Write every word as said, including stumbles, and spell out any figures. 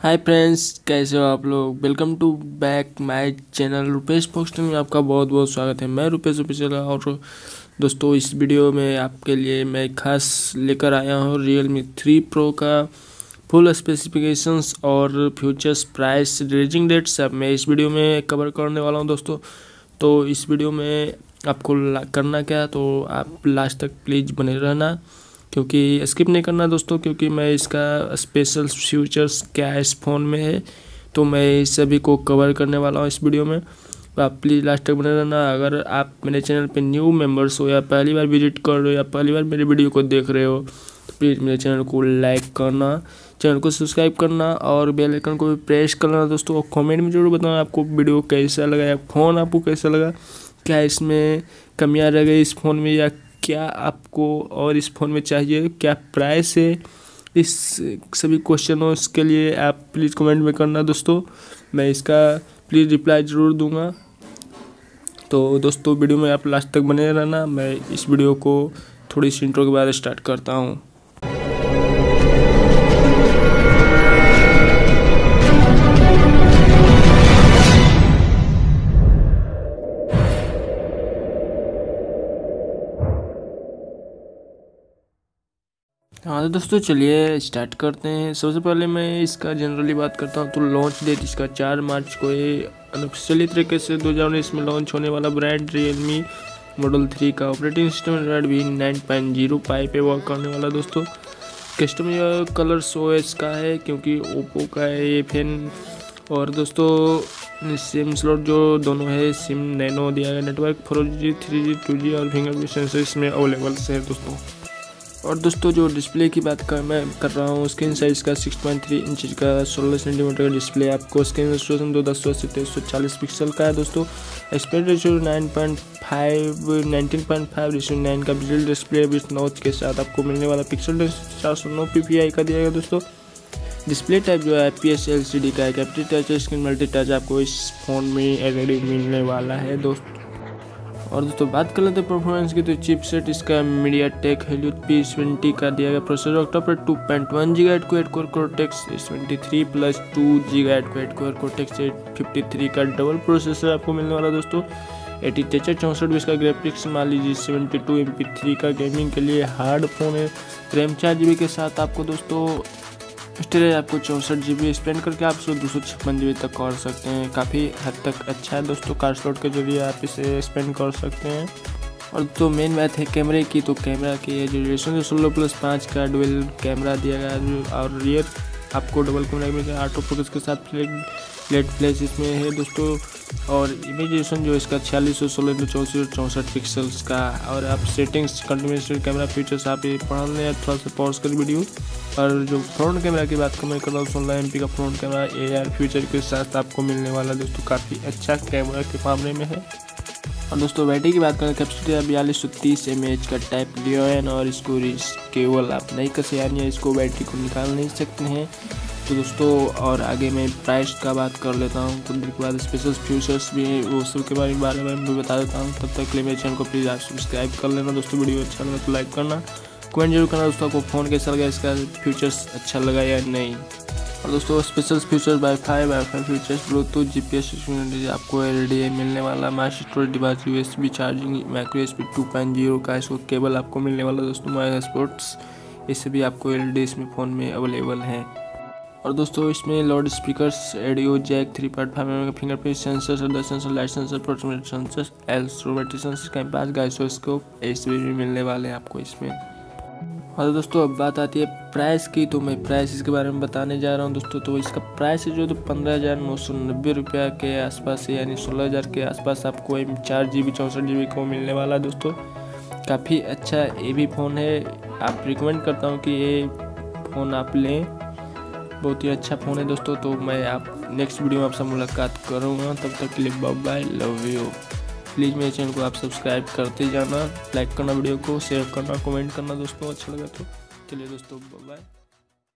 Hi friends, कैसे हो आप लोग। Welcome to back my channel Rupesh poster में आपका बहुत बहुत स्वागत है। मैं रुपेश ऑफिशियल और दोस्तों इस वीडियो में आपके लिए मैं खास लेकर आया हूँ रियलमी थ्री प्रो का फुल स्पेसिफिकेशंस और फ्यूचर्स, प्राइस, रिलीजिंग डेट सब मैं इस वीडियो में कवर करने वाला हूँ दोस्तों। तो इस वीडियो में आपको करना क्या, तो आप लास्ट तक प्लीज़ बने रहना, क्योंकि स्किप नहीं करना दोस्तों, क्योंकि मैं इसका स्पेशल फीचर्स क्या है इस फ़ोन में है तो मैं इस सभी को कवर करने वाला हूँ इस वीडियो में। तो आप प्लीज़ लास्ट तक बने रहना। अगर आप मेरे चैनल पे न्यू मेंबर्स हो या पहली बार विजिट कर रहे हो या पहली बार मेरे वीडियो को देख रहे हो तो प्लीज़ मेरे चैनल को लाइक करना, चैनल को सब्सक्राइब करना और बेल आइकन को भी प्रेस करना दोस्तों। और कमेंट में जरूर बताना आपको वीडियो कैसा लगा या फ़ोन आपको कैसा लगा, क्या इसमें कमियाँ रह गई इस फ़ोन में या क्या आपको और इस फ़ोन में चाहिए, क्या प्राइस है। इस सभी क्वेश्चनों के लिए आप प्लीज़ कमेंट में करना दोस्तों, मैं इसका प्लीज़ रिप्लाई ज़रूर दूंगा। तो दोस्तों वीडियो में आप लास्ट तक बने रहना। मैं इस वीडियो को थोड़ी सी इंट्रो के बाद स्टार्ट करता हूँ। हाँ तो दोस्तों चलिए स्टार्ट करते हैं। सबसे पहले मैं इसका जनरली बात करता हूँ तो लॉन्च डेट इसका चार मार्च को ये अनऑफिशियली तरीके से दो हज़ार उन्नीस में लॉन्च होने वाला ब्रांड रियलमी मॉडल थ्री का operating system Redmi nine point zero five पे वर्क करने वाला दोस्तों। कस्टम कलर ओएस का है क्योंकि ओप्पो का है ये फैन। और दोस्तों सिम स्लॉट जो दोनों है, सिम नैनो दिया गया, network four G three G two G और फिंगरप्रिंट सेंसर इसमें अवेलेबल है दोस्तों। और दोस्तों जो डिस्प्ले की बात कर मैं कर रहा हूँ, स्क्रीन साइज़ का सिक्स पॉइंट थ्री इंच का सोलह सेंटीमीटर का डिस्प्ले आपको, स्क्रीन रेजोल्यूशन दो दस सौ अस्सी तेईस सौ चालीस पिक्सल का है दोस्तों। Aspect ratio nine point five nineteen point five ratio nine का डिजिटल डिस्प्ले विथ नॉच के साथ आपको मिलने वाला पिक्सल चार सौ नौ पी पी आई का दिया गया दोस्तों। डिस्प्ले टाइप जो है I P S L C D का है, captive touch screen multi touch आपको इस फ़ोन में ऑलरेडी मिलने वाला है दोस्तों। और दोस्तों बात कर लेते हैं परफॉर्मेंस की, तो चिपसेट इसका मीडियाटेक हेलियो पी ट्वेंटी का दिया गया। Processor octa two point one gigahertz को eight core cortex S twenty three plus two gigahertz को eight core cortex eight fifty three का डबल प्रोसेसर आपको मिलने वाला दोस्तों। एटी टेचर चौंसठ बीस का ग्राफिक्स मान लीजिए, seventy two M P three का गेमिंग के लिए हार्ड फोन है। रैम चार जी बी के साथ आपको दोस्तों स्टोरेज आपको चौंसठ जी बी स्पेंड करके आप दो सौ छप्पन जी बी तक कर सकते हैं। काफ़ी हद तक अच्छा है दोस्तों, कार्ड स्लॉट के जरिए आप इसे स्पेंड कर सकते हैं। और तो मेन बात है कैमरे की, तो कैमरा की जो रेडिएशन सोलह प्लस पाँच का डुअल कैमरा दिया गया जो, और रियर आपको डबल कैमरा मिलेगा ऑटो फोकस के साथ लेट फ्लैश इसमें है दोस्तों। और इमेज रेजोल्यूशन जो इसका छियालीस सौ सोलह इंटू चौंसठ चौंसठ पिक्सल्स का। और आप सेटिंग्स कंटिन्यूस कैमरा फीचर्स आप ये पढ़ लें, थोड़ा सा पॉज कर वीडियो। और जो फ्रंट कैमरा की बात को मैं कर रहा हूँ, सोलह एम पी का front camera A R feature के साथ आपको मिलने वाला दोस्तों, काफ़ी अच्छा कैमरा के मामले में है। और दोस्तों बैटरी की बात करें, कैपेसिटी बयालीस सौ तीस एम एच का टाइप लियोन, और इसको केवल आप नहीं कसे यानी इसको बैटरी को निकाल नहीं सकते हैं तो दोस्तों। और आगे मैं प्राइस का बात कर लेता हूँ, कुछ देर के बाद स्पेशल फीचर्स भी वो सब के बारे में भी बता देता हूँ। तब तक के लिए मेरे चैनल को प्लीज़ आप सब्सक्राइब कर लेना दोस्तों। वीडियो अच्छा लगा तो लाइक करना, कमेंट जरूर करना दोस्तों आपको फ़ोन कैसा लगा, इसका फीचर्स अच्छा लगा या नहीं। और दोस्तों special features Wi-Fi Wi-Fi features, Bluetooth, G P S आपको एल डी ए मिलने वाला, my storage device, U S B charging, micro S B two point zero का इसको केबल आपको मिलने वाला दोस्तों। माई स्पोर्ट्स इससे भी आपको एल डी इसमें फ़ोन में अवेलेबल है। और दोस्तों इसमें loud speakers, audio jack, three point five M M का फिंगरप्रिंट सेंसर, सदर sensor, light sensor, proximity sensor, electrometric sensor, compass, gyroscope ऐसे भी मिलने वाले हैं आपको इसमें। और दोस्तों अब बात आती है प्राइस की, तो मैं प्राइस इसके बारे में बताने जा रहा हूँ दोस्तों। तो इसका प्राइस है जो तो पंद्रह हज़ार नौ सौ नब्बे रुपया के आसपास है, यानी सोलह हज़ार के आसपास आपको एम चार जी बी चौंसठ जी बी को मिलने वाला दोस्तों। काफ़ी अच्छा ये भी फ़ोन है, आप रिकमेंड करता हूँ कि ये फ़ोन आप लें, बहुत ही अच्छा फ़ोन है दोस्तों। तो मैं आप नेक्स्ट वीडियो में आपसे मुलाकात करूँगा, तब तक के लिए bye bye, love you. Please मेरे चैनल को आप सब्सक्राइब करते जाना, लाइक करना, वीडियो को शेयर करना, कमेंट करना दोस्तों, अच्छा लगा तो। चलिए दोस्तों बाय बाय।